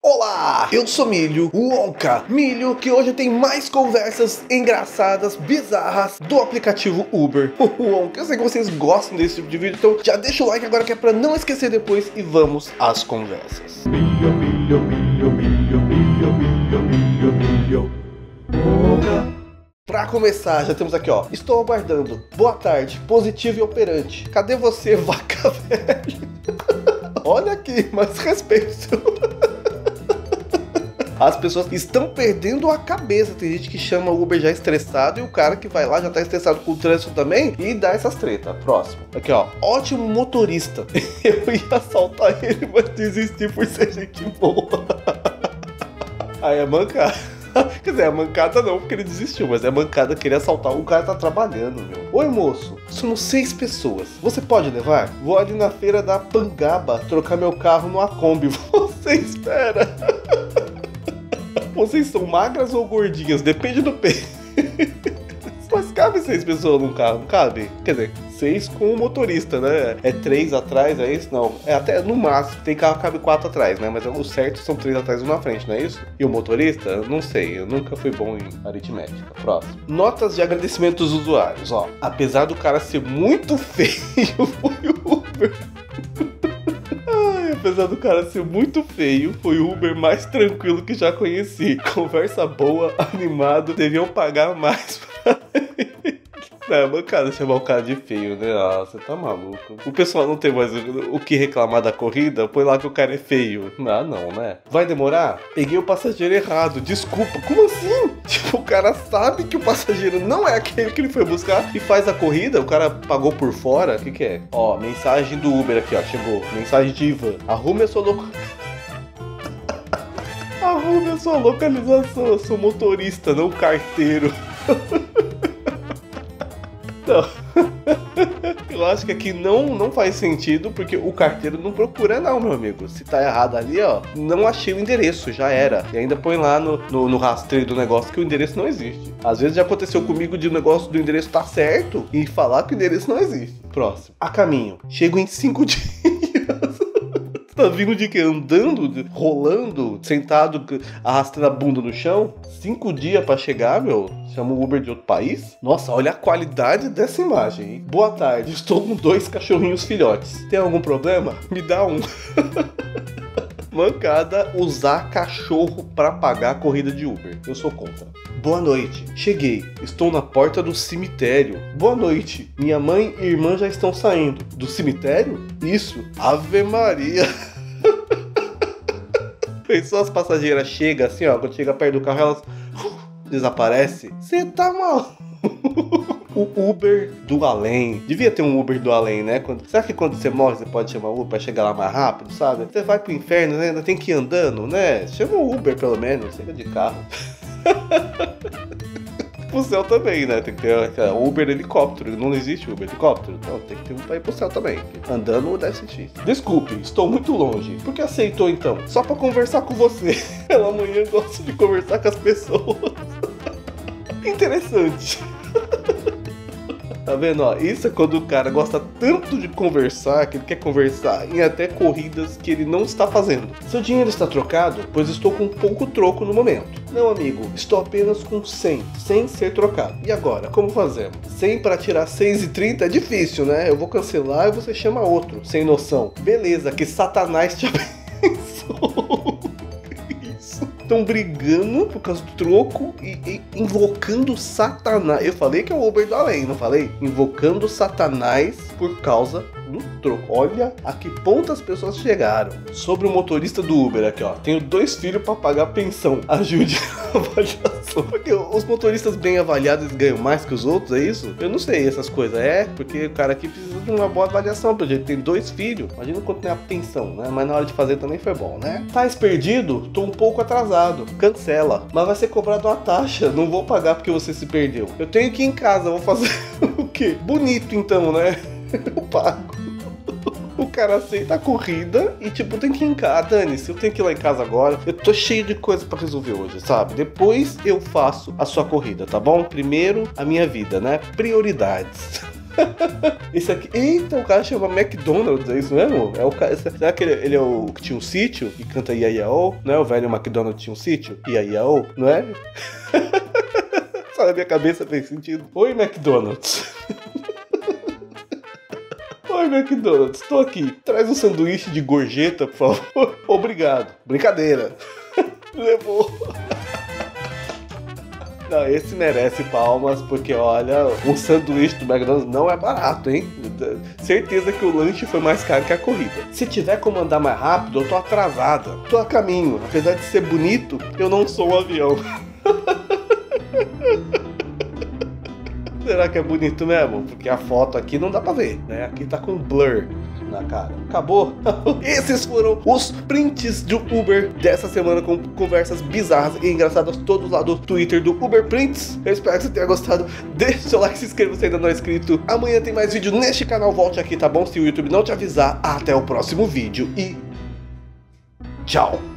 Olá, eu sou Milho, o Onca Milho, que hoje tem mais conversas engraçadas, bizarras do aplicativo Uber. Onca, eu sei que vocês gostam desse tipo de vídeo, então já deixa o like agora que é pra não esquecer depois e vamos às conversas. Milho, milho, milho, milho, milho, milho, milho, milho, Onca. Pra começar, já temos aqui, ó. Estou aguardando. Boa tarde, positivo e operante. Cadê você, vaca velha? Olha aqui, mais respeito. As pessoas estão perdendo a cabeça. Tem gente que chama o Uber já estressado e o cara que vai lá já tá estressado com o trânsito também e dá essas tretas. Próximo. Aqui, ó. Ótimo motorista. Eu ia assaltar ele, mas desisti por ser gente boa. Aí é mancada. Quer dizer, é mancada não, porque ele desistiu, mas é mancada querer assaltar. O cara tá trabalhando, meu. Oi, moço. Somos 6 pessoas. Você pode levar? Vou ali na feira da Pangaba trocar meu carro numa Kombi. Você espera. Vocês são magras ou gordinhas? Depende do peso. Mas cabe 6 pessoas num carro, não cabe? Quer dizer, 6 com o motorista, né? É 3 atrás, é isso? Não. É até no máximo. Tem carro que cabe 4 atrás, né? Mas o certo são 3 atrás e 1 na frente, não é isso? E o motorista? Não sei. Eu nunca fui bom em aritmética. Próximo. Notas de agradecimento dos usuários, ó. Apesar do cara ser muito feio, foi o Uber. Apesar do cara ser muito feio, foi o Uber mais tranquilo que já conheci. Conversa boa, animado, deviam pagar mais pra ele. Não, é mancada chamar o cara de feio, né? Ah, você tá maluco. O pessoal não tem mais o que reclamar da corrida, põe lá que o cara é feio. Ah, não, né? Vai demorar? Peguei o passageiro errado, desculpa. Como assim? Tipo, o cara sabe que o passageiro não é aquele que ele foi buscar e faz a corrida, o cara pagou por fora. O que é? Ó, mensagem do Uber aqui, ó, chegou. Mensagem de Ivan. Arrume a sua Arrume a sua localização, eu sou motorista, não carteiro. Não. Eu acho que aqui não faz sentido, porque o carteiro não procura não, meu amigo. Se tá errado ali, ó, não achei o endereço, já era. E ainda põe lá no rastreio do negócio que o endereço não existe. Às vezes já aconteceu comigo de o negócio do endereço tá certo e falar que o endereço não existe. Próximo. A caminho. Chego em 5 dias. Tá vindo de quê? Andando, rolando, sentado, arrastando a bunda no chão? 5 dias pra chegar, meu? Chama o Uber de outro país? Nossa, olha a qualidade dessa imagem, hein? Boa tarde, estou com 2 cachorrinhos filhotes. Tem algum problema? Me dá um. Mancada usar cachorro pra pagar a corrida de Uber. Eu sou contra. Boa noite. Cheguei. Estou na porta do cemitério. Boa noite. Minha mãe e irmã já estão saindo. Do cemitério? Isso. Ave Maria. Pensou as passageiras chegam assim, ó. Quando chega perto do carro, elas desaparecem. Você tá mal. O Uber do além. Devia ter um Uber do além, né? Será que quando você morre você pode chamar o Uber pra chegar lá mais rápido, sabe? Você vai pro inferno, né? Ainda tem que ir andando, né? Chama o Uber pelo menos, chega de carro. Pro céu também, né? Tem que ter Uber helicóptero. Não existe Uber helicóptero? Então tem que ter um pra ir pro céu também. Andando deve ser difícil. Desculpe, estou muito longe. Por que aceitou então? Só pra conversar com você. Pela manhã eu gosto de conversar com as pessoas. Interessante. Tá vendo, ó? Isso é quando o cara gosta tanto de conversar, que ele quer conversar em até corridas que ele não está fazendo. Seu dinheiro está trocado? Pois estou com pouco troco no momento. Não, amigo, estou apenas com 100, sem ser trocado. E agora, como fazemos? 100 para tirar 6,30 é difícil, né? Eu vou cancelar e você chama outro, sem noção. Beleza, que Satanás te abençoe. Estão brigando por causa do troco e invocando Satanás. Eu falei que é o Uber do além, não falei? Invocando Satanás por causa do troco. Olha a que ponto as pessoas chegaram. Sobre o motorista do Uber aqui, ó. Tenho 2 filhos para pagar pensão. Ajude a avaliação. Porque os motoristas bem avaliados ganham mais que os outros, é isso? Eu não sei essas coisas. É, porque o cara aqui precisa de uma boa avaliação. Porque ele tem 2 filhos. Imagina quanto tem a pensão, né? Mas na hora de fazer também foi bom, né? Tais perdido? Tô um pouco atrasado. Cancela. Mas vai ser cobrado uma taxa. Não vou pagar porque você se perdeu. Eu tenho que ir em casa. Vou fazer o quê? Bonito então, né? Eu pago. O cara aceita a corrida e tipo, tem que ir em casa. Dane-se, eu tenho que ir lá em casa agora. Eu tô cheio de coisa pra resolver hoje, sabe? Depois eu faço a sua corrida, tá bom? Primeiro, a minha vida, né? Prioridades. Esse aqui. Eita, o cara chama McDonald's, é isso mesmo? É o cara. Será que ele é o que tinha um sítio e canta Iaiaô? Não é o velho McDonald que tinha um sítio? Iaiaô, não é? Só na minha cabeça fez sentido. Oi, McDonald's. Oi, McDonald's, tô aqui. Traz um sanduíche de gorjeta, por favor. Obrigado. Brincadeira. Levou. Não, esse merece palmas, porque olha, um sanduíche do McDonald's não é barato, hein? Certeza que o lanche foi mais caro que a corrida. Se tiver como andar mais rápido, eu tô atrasada. Tô a caminho. Apesar de ser bonito, eu não sou um avião. Será que é bonito mesmo? Porque a foto aqui não dá pra ver, né? Aqui tá com blur na cara. Acabou? Esses foram os prints do Uber dessa semana, com conversas bizarras e engraçadas todos lá do Twitter do Uber Prints. Eu espero que você tenha gostado. Deixe seu like, se inscreva se ainda não é inscrito. Amanhã tem mais vídeo neste canal. Volte aqui, tá bom? Se o YouTube não te avisar. Até o próximo vídeo e tchau!